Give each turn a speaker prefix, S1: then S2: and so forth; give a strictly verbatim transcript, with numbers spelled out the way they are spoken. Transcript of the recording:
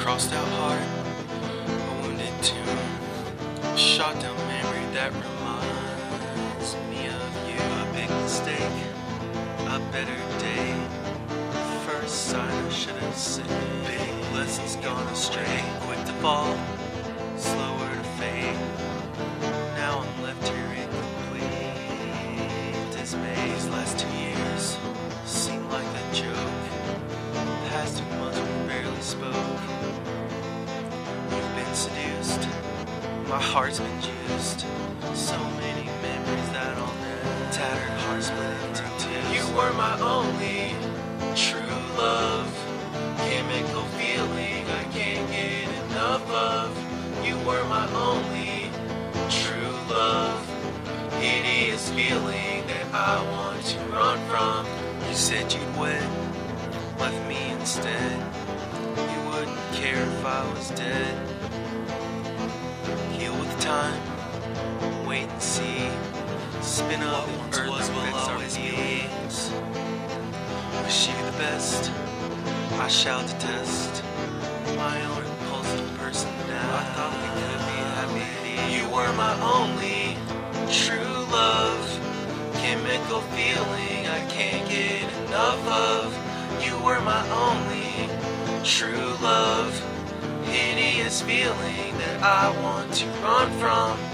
S1: crossed out heart, a wounded tune, a shot down memory that reminds me of you. A big mistake, a better day. First sign I should have said. Big lessons gone astray. Quick to fall, slower to fade. Now I'm left here incomplete. Dismay. These last two years seem like a joke. Past two months we barely spoke. You've been seduced, my heart's been juiced. So many memories that I'll never. Tattered heart split into two. You were my only true love, chemical feeling I can't get enough of. You were my only true love, hideous feeling that I want to run from. You said you'd wed, left me instead. You wouldn't care if I was dead. Heal with time, wait and see. Spin up what earth was will always be. Wish you the best, I shall detest my own impulsive person now. I thought we could be happy. You were my only true love, chemical feeling I can't get enough of. You were my only true love, hideous feeling that I want to run from.